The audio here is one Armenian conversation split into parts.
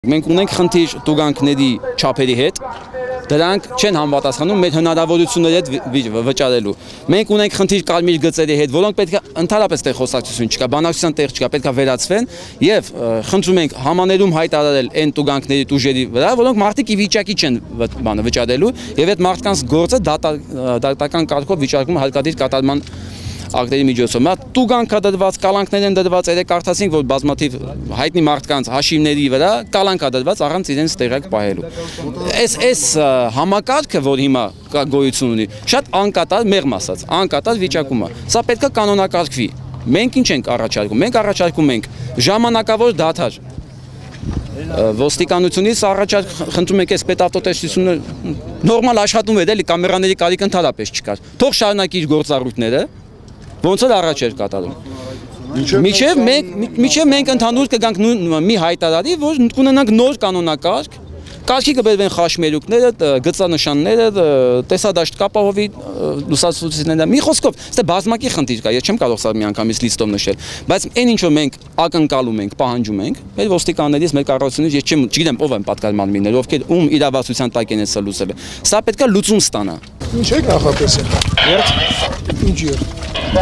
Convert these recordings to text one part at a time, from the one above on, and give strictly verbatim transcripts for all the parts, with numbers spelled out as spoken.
Մենք ունենք խնդիր տուգանքների չափերի հետ, դրանք չեն համապատասխանում մեր հնարավորությունների հետ վճարելու։ Մենք ունենք խնդիր կարմիր գծերի հետ, որոնք պետք է ընդհանրապես տեղ խոսակցություն չկա, բանակցության տեղ չկա, պետք է վերացվեն եւ խնդրում ենք համաներում հայտարարել այն տուգանքների տուժերի վրա, որոնք մարդիկ ի վիճակի չեն բանը վճարելու եւ այդ մարդկանց գործը դատական կարգով վիճարկում հարկադիր կատարման ակտերի միջոցով։ Մա տուգանքա դրված, կալանքներ են դրված, երեք կարդացինք, որ բազմաթիվ հայտնի մարդկանց հաշիվների վրա կալանքա դրված առանց իրենց տեղակ պահելու։ Այս այս համակարգը, որ հիմա գոյություն ունի, շատ անկատար, մեղմ ասած, անկատար վիճակում է։ Սա պետք է կանոնակարգվի։ Մենք ինչ ենք առաջարկում։ Մենք առաջարկում ենք ժամանակավոր դադար։ Ոստիկանությունից առաջարկ խնդրում ենք այս պետավտոտեսությունը նորմալ աշխատում է, էլի կամերաների կարիք ընդհանրապես չկար։ Թող շարունակի իր գործառույթները, ոնց էլ առաջ էր կատարում։ Միջև մենք միջև մենք ընդհանուր կգանք մի հայտարարի, որ կունենանք նոր կանոնակարգ, կարգի կբերվեն խաշմերուկները, գծանշանները, տեսադաշտ կապահովի լուսացուցիչները։ Մի խոսքով, ստե բազմակի խնդիր կա, ես չեմ կարող սա միանգամից լիստով նշել, բայց այն ինչ որ մենք ակնկալում ենք, պահանջում ենք, մեր ոստիկաններից, մեր կառավարությունից, ես չեմ չգիտեմ ով են պատկերման լինել, ովքեր ում իրավասության տակ են սա լուծել։ Սա պետք է լուծում ստանա։ Ինչ է նախատեսել։ Երբ ինչ երբ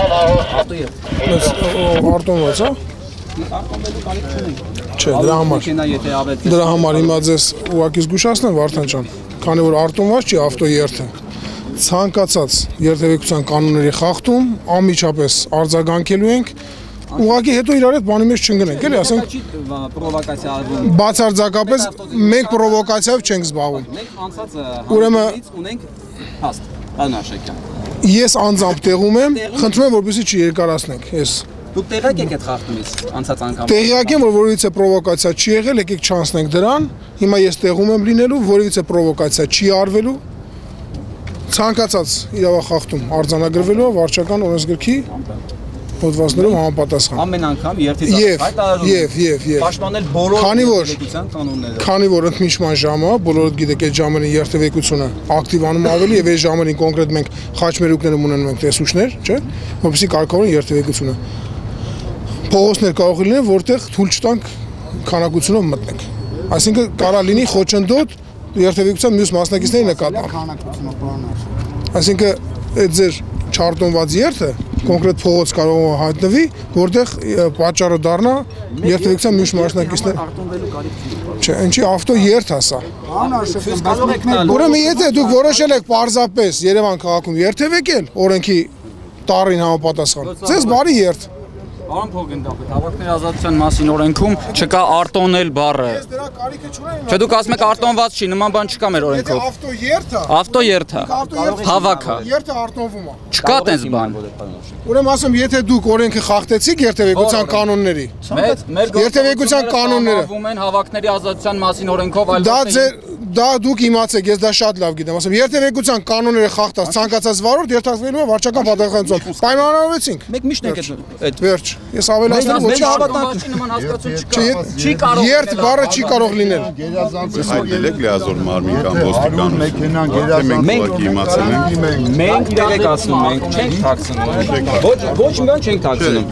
Արտոնված, հա։ Չէ, դրա համար։ Դրա համար հիմա ձեզ ուղղակի զգուշացնեմ, Վարդան ջան, քանի որ արտոնված չի ավտոերթը, ցանկացած երթևեկության կանոնների խախտում անմիջապես արձագանքելու ենք, ուղղակի հետո իրար հետ բանի մեջ չընկնենք, էլի ասենք պրովոկացիա արվում։ Բացարձակապես մենք պրովոկացիայով չենք զբաղվում։ Մենք անցած համից ունենք հաստ, Արնաշակյան։ Ես անձամբ տեղում եմ, խնդրում եմ, որպեսզի չերկարացնենք, ես։ Դուք տեղյակ եք այդ խախտումից անցած անգամ։ Տեղյակ եմ, որ որևիցե պրովոկացիա չի եղել, եկեք չանցնենք դրան։ Հիմա ես տեղում եմ լինելու, որևիցե պրովոկացիա չի արվելու։ Ցանկացած իրավախախտում արձանագրվելու է վարչական օրենսգրքի հոդվածներում համապատասխան։ Ամեն անգամ երթից հայտարարում Եվ, եվ, եվ։ Պաշտպանել բոլոր երթևեկության կանոնները։ Քանի որ ընդմիջման ժամը, բոլորդ գիտեք, այդ ժամերին երթևեկությունը ակտիվանում ավելի եւ այս ժամերին կոնկրետ մենք խաչմերուկներում ունենում ենք տեսուչներ, չէ՞, որովհետեւ կարգավորեն երթևեկությունը։ Փողոցներ կարող լինեն, որտեղ թույլ չտանք քանակությունով մտնենք։ Այսինքն կարա լինի խոչընդոտ երթևեկության մյուս մասնակիցների նկատմամբ։ Այսինքն այդ ձեր չարտոնված երթը կոնկրետ փողոց կարող է հայտնվի, որտեղ պատճառը դառնա երթևեկության մյուս մասնակիցներ։ Չէ, ինչի ավտոերթ է սա։ Ուրեմն եթե դուք որոշել եք պարզապես Երևան քաղաքում երթևեկել, օրենքի տառին համապատասխան, ձեզ բարի երթ։ Պարոն Փողգնդապետ, հավաքների ազատության մասին օրենքում չկա արտոնել բառը։ Չէ, դուք ասում եք արտոնված չի, նման բան չկա մեր օրենքով։ Ավտոերթը։ Ավտոերթը։ Հավաքը։ Երթը արտոնվում է։ Չկա տես բան։ Ուրեմն ասում, եթե դուք օրենքը խախտեցիք երթևեկության կանոնների, երթևեկության կանոնները վում են հավաքների ազատության մասին օրենքով, այլ դա ձեր դա դուք իմացեք, ես դա շատ լավ գիտեմ, ասում, երթևեկության կանոնները խախտած ցանկացած վարորդ երթարկվելու է վարչական պատասխանատվությամբ։ Պայմանավորվեցինք։ Մեկ միշտ եք այդ վերջ։ Ես ավելացնեմ, ոչ հավատանքի նման հասկացություն չկա։ Չի կարող։ Երթ բառը չի կարող լինել։ Հայտնել եք լիազոր մարմին կամ ոստիկան մեքենան գերազանցում իմացել ենք։ Մենք տեղեկացնում ենք, չենք թաքցնում։ Ոչ ոչ մի բան չենք թաքցնում։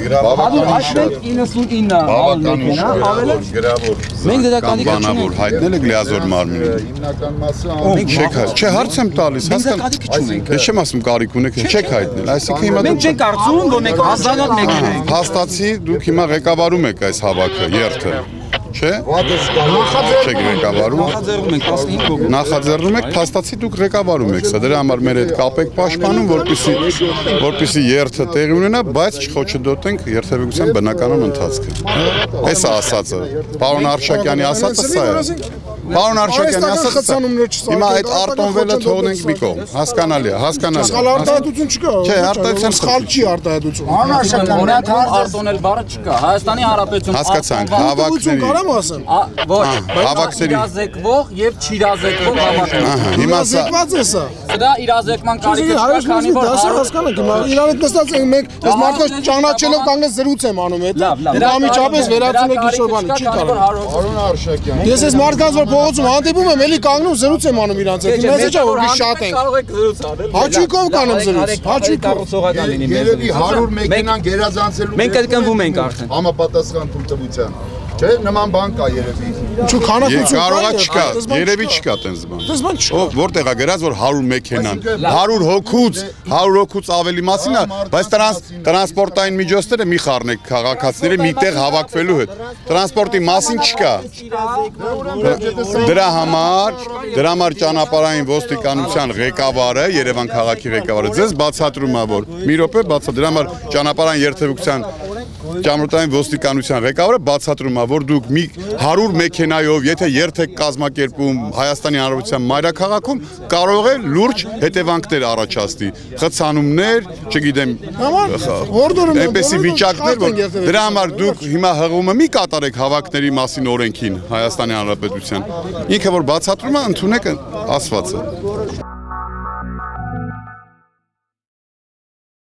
իննսունինը մեքենա ավել գրավոր։ Մենք դրա կարիք չունենք։ Հայտնել եք լիազոր մարմին։ Հիմնական մասը Չէ, հարց եմ տալիս, հասկանա։ Ես չեմ ասում կարիք ունեք, չեք հայտնել։ Այսինքն հիմա մենք չենք կարծում, որ մենք ազատ մեքենա ենք։ Հաստատի դուք հիմա ղեկավարում եք այս հավաքը, երթը, չէ՞։ Չեք ղեկավարում։ Նախաձեռնում ենք տասնհինգ հոգու։ Նախաձեռնում եք, փաստացի դուք ղեկավարում եք սա։ Դրա համար մեր հետ կապ եք պաշտպանում, որպեսզի որպեսզի երթը տեղի ունենա, բայց չխոչընդոտենք երթևեկության բնականon ընթացքը։ Էս է ասածը։ Պարոն Արշակյանի ասածը սա է։ Պարոն Արշակյանի ասածը։ Հիմա այդ արտոնվելը թողնենք մի կողմ։ Հասկանալի է, հասկանալի է։ Սխալ արտահայտություն չկա։ Չէ, արտահայտության սխալ չի արտահայտություն։ Օրենքում արտոնել բառը չկա։ Հայաստանի Հանրապետություն հասկացանք, հավաքների կարամ ասեմ։ Ոչ, հավաքների իրազեկվող եւ չիրազեկվող հավաքներ։ Հիմա սա զեկված է սա։ Դա իրազեկման կարիք չկա, քանի որ դասը հասկանանք, հիմա իրար հետ նստած ենք մենք, այս մարդկանց ճանաչելով կանգնած զրույց եմ անում հետ։ Դա միջապես վերածում եք ինչ-որ բանի, չի կարող։ Պարոն Արշակյան։ Ես այս մարդկանց որ փողոցում հանդիպում եմ, էլի կանգնում զրույց եմ անում իրանց հետ։ Մեզ չէ որ մի շատ ենք։ Կարող եք զրույց անել։ Հաճույքով կանեմ զրույց, հաճույքով։ Կառուցողական լինի մեր։ Երևի հարյուր մեքենան գերազանցելու։ Մենք կրկնվում ենք արդեն։ Համապատասխան թույլտվության։ Չէ, նման բան կա երևի։ Ինչու քանակություն Կարողա չկա, երևի չկա տենց բան։ Տես բան չկա։ Ո՞վ որտեղ է գրած որ հարյուր մեքենան, հարյուր հոգուց, հարյուր հոգուց ավելի մասին է, բայց տրանսպորտային միջոցները մի խառնեք քաղաքացիները միտեղ հավաքվելու հետ։ Տրանսպորտի մասին չկա։ Դրա համար, դրա համար ճանապարհային ոստիկանության ղեկավարը, Երևան քաղաքի ղեկավարը ձեզ բացատրում է որ մի րոպե բացա դրա համար ճանապարհային երթևեկության Ճանապարհային ոստիկանության ղեկավարը բացատրում է որ դուք մի հարյուր մեքենայով եթե երթ եք կազմակերպում Հայաստանի Հանրապետության մայրաքաղաքում կարող է լուրջ հետևանքներ առաջացնի խցանումներ, չգիտեմ, այնպեսի վիճակներ որ դրա համար դուք հիմա հղումը մի կատարեք հավաքների մասին օրենքին Հայաստանի Հանրապետության ինքը որ բացատրում է ընդունեք ասվածը